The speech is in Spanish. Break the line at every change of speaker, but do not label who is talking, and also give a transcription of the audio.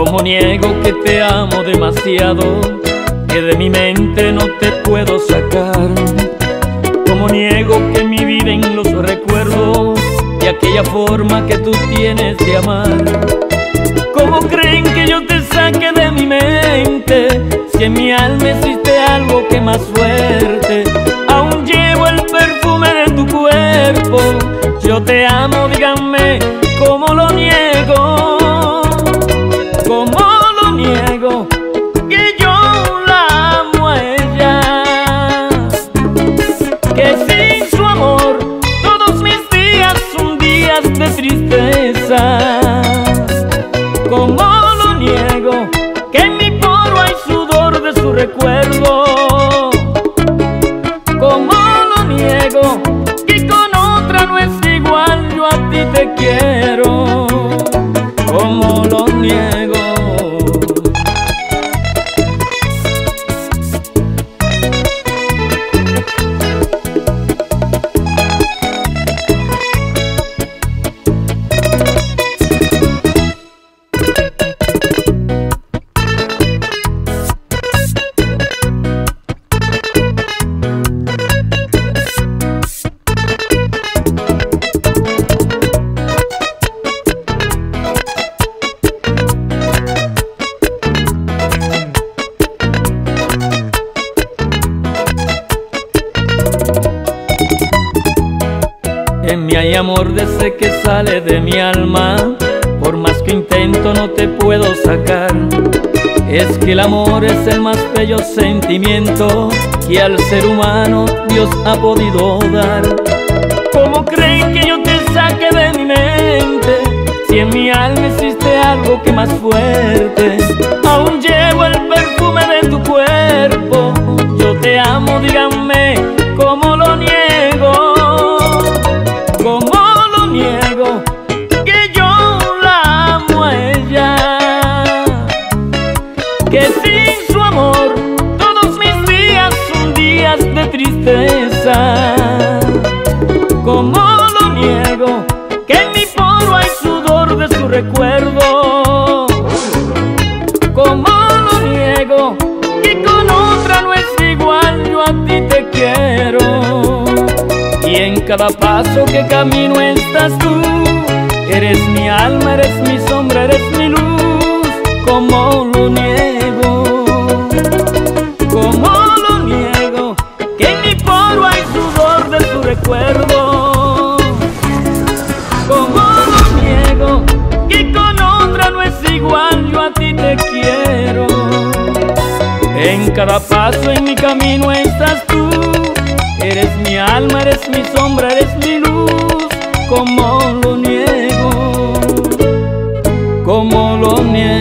Como niego que te amo demasiado, que de mi mente no te puedo sacar. Como niego que mi vida en los recuerdos de aquella forma que tú tienes de amar. ¿Cómo creen que yo te saque de mi mente si en mi alma existe algo que más fuerte? Aún llevo el perfume de tu cuerpo. Yo te amo, díganme, ¿cómo lo niego? ¿Cómo lo niego? Que yo la amo a ella, que sin su amor todos mis días son días de tristeza. ¿Cómo lo niego? Que en mi poro hay sudor de su recuerdo. ¿Cómo lo niego? Que con otra no es igual, yo a ti te quiero. ¿Cómo lo niego? En mí hay amor desde que sale de mi alma, por más que intento no te puedo sacar. Es que el amor es el más bello sentimiento que al ser humano Dios ha podido dar. ¿Cómo creen que yo te saque de mi mente si en mi alma existe algo que más fuerte? Aún llevo el perfume de tu cuerpo. Yo te amo, díganme, ¿cómo lo niego? ¿Cómo lo niego? Que yo la amo a ella, que sin su amor todos mis días son días de tristeza. ¿Cómo lo niego? Que en mi poro hay sudor de su recuerdo. ¿Cómo lo niego? Que con otra no es igual, yo a ti te quiero. Y en cada paso que camino estás tú. Eres mi alma, eres mi sombra, eres mi luz. ¿Cómo lo niego? ¿Cómo lo niego? Que en mi poro hay sudor de tu recuerdo. ¿Cómo lo niego? Que con otra no es igual, yo a ti te quiero. En cada paso en mi camino estás tú. Eres mi alma, eres mi sombra, eres mi luz. ¿Cómo lo niego? ¿Cómo lo niego?